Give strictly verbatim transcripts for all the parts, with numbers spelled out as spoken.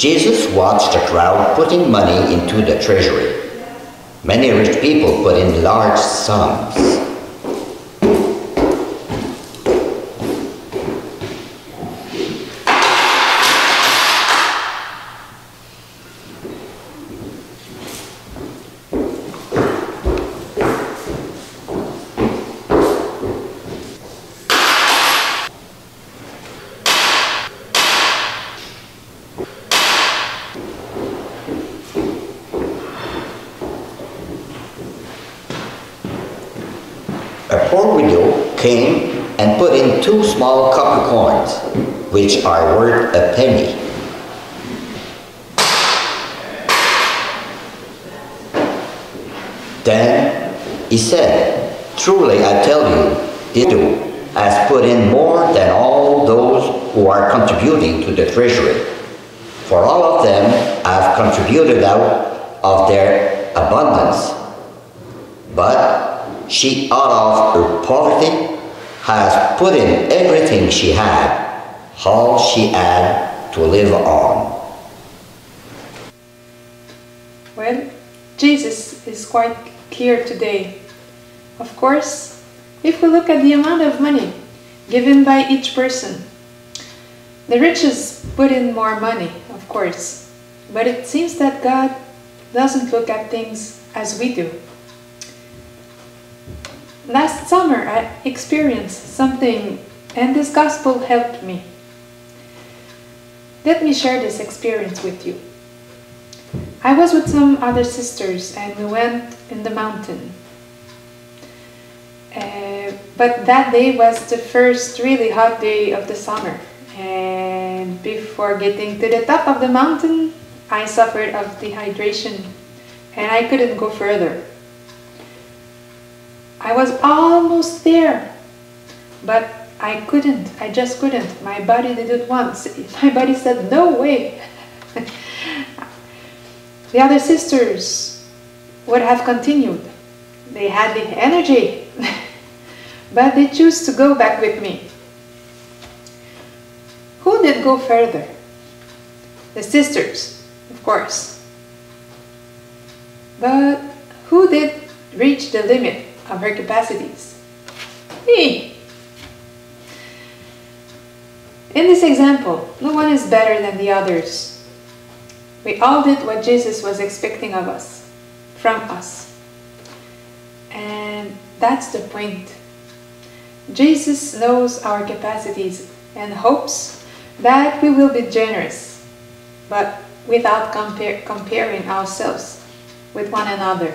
Jesus watched the crowd putting money into the treasury. Many rich people put in large sums. A poor widow came and put in two small copper coins, which are worth a penny. Then he said, "Truly I tell you, this widow has put in more than all those who are contributing to the treasury. For all of them have contributed out of their abundance. But she, out of her poverty, has put in everything she had, all she had to live on." Well, Jesus is quite clear today. Of course, if we look at the amount of money given by each person, the riches put in more money, of course, but it seems that God doesn't look at things as we do. Last summer, I experienced something, and this gospel helped me. Let me share this experience with you. I was with some other sisters, and we went in the mountain. Uh, but that day was the first really hot day of the summer. And before getting to the top of the mountain, I suffered of dehydration, and I couldn't go further. I was almost there, but I couldn't. I just couldn't. My body didn't want. My body said, "No way." The other sisters would have continued. They had the energy, but they chose to go back with me. Who did go further? The sisters, of course. But who did reach the limit of her capacities? Me. In this example, no one is better than the others. We all did what Jesus was expecting of us, from us. And that's the point. Jesus knows our capacities and hopes that we will be generous, but without compare, comparing ourselves with one another.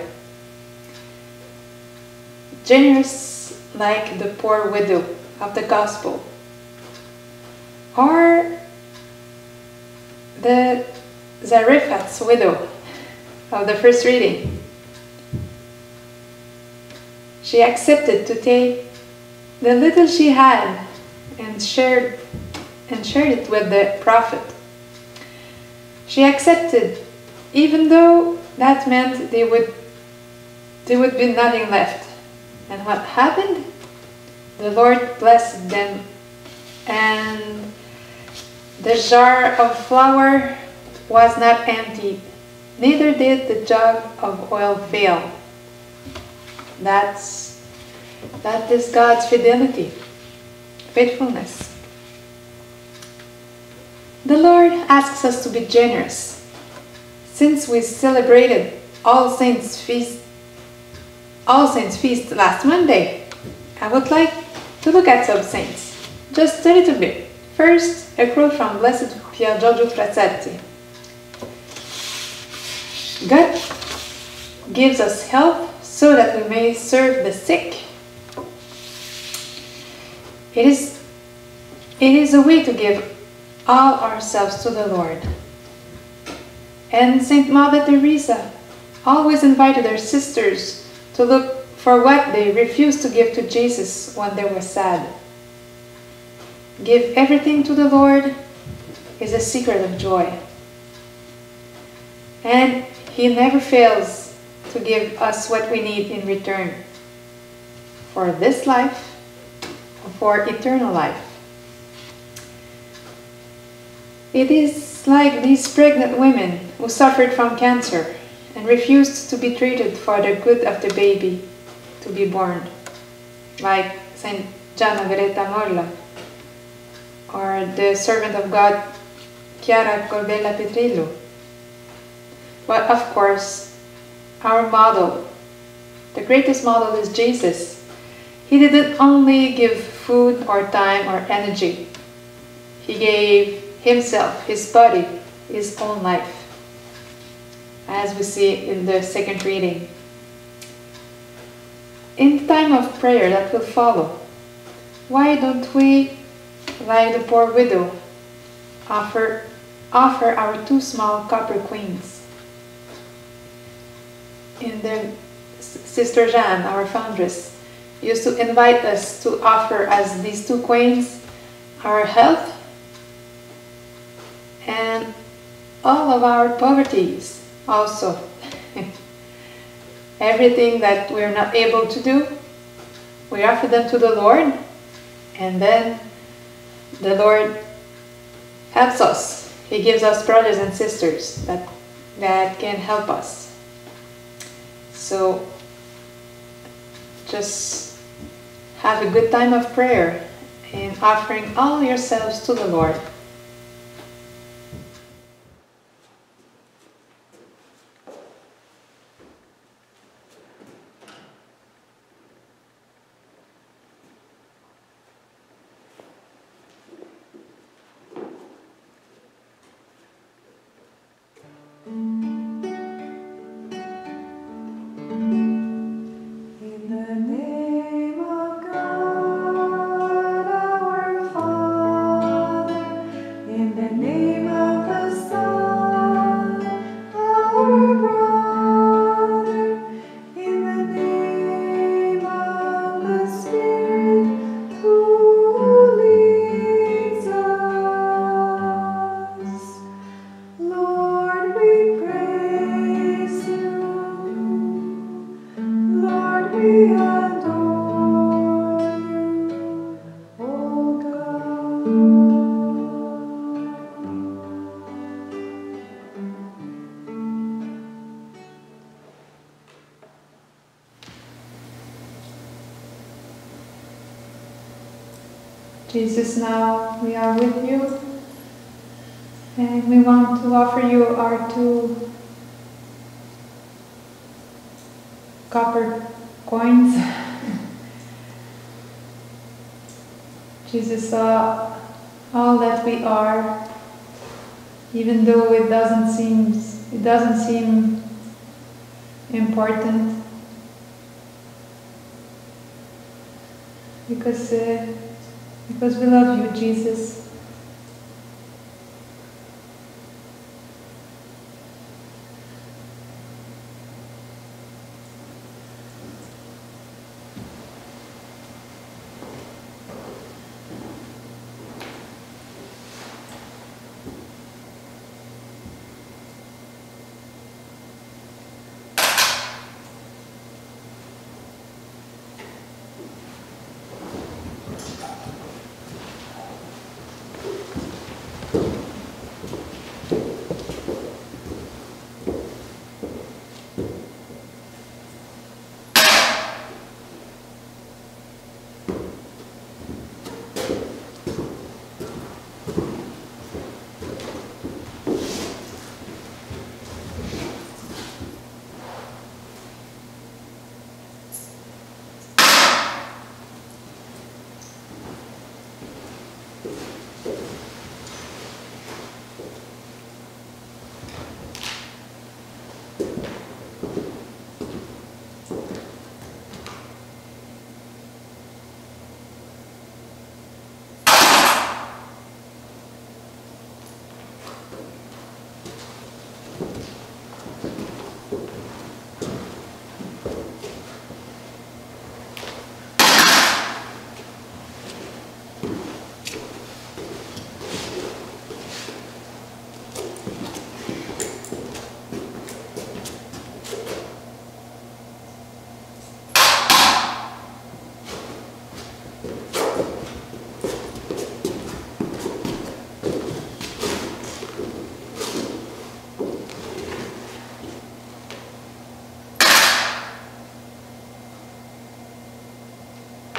Generous like the poor widow of the gospel, or the Zarephath's widow of the first reading. She accepted to take the little she had and shared and shared it with the prophet. She accepted, even though that meant they would there would be nothing left. And what happened? The Lord blessed them, and the jar of flour was not emptied, neither did the jug of oil fail. That's, that is God's fidelity, faithfulness. The Lord asks us to be generous. Since we celebrated All Saints Feast All Saints Feast last Monday, I would like to look at some saints, just a little bit. First, a quote from Blessed Pier Giorgio Frassati. God gives us health so that we may serve the sick. It is, it is a way to give all ourselves to the Lord. And Saint Mother Teresa always invited her sisters to look for what they refused to give to Jesus when they were sad. Give everything to the Lord is a secret of joy. And He never fails to give us what we need in return for this life or for eternal life. It is It's like these pregnant women who suffered from cancer and refused to be treated for the good of the baby to be born, like Saint Gianna Greta Morla, or the servant of God Chiara Corbella Petrillo. But of course, our model, the greatest model, is Jesus. He didn't only give food or time or energy. He gave himself, his body, his own life, as we see in the second reading. In the time of prayer that will follow, why don't we, like the poor widow, offer, offer our two small copper coins? In the Sister Jeanne, our foundress, used to invite us to offer as these two coins our health and all of our poverties also. Everything that we're not able to do, we offer them to the Lord, and then the Lord helps us. He gives us brothers and sisters that, that can help us. So just have a good time of prayer and offering all yourselves to the Lord. Jesus, now we are with you, and we want to offer you our two copper coins. Jesus saw all that we are, even though it doesn't seem it doesn't seem important, because uh, because we love you, Jesus.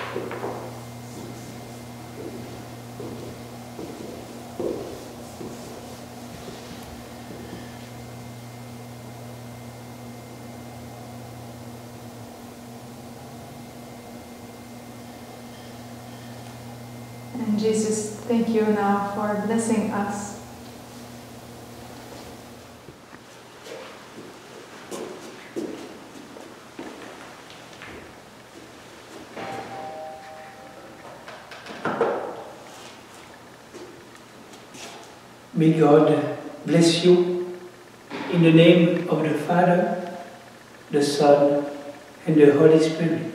And Jesus, thank you now for blessing us. May God bless you in the name of the Father, the Son, and the Holy Spirit.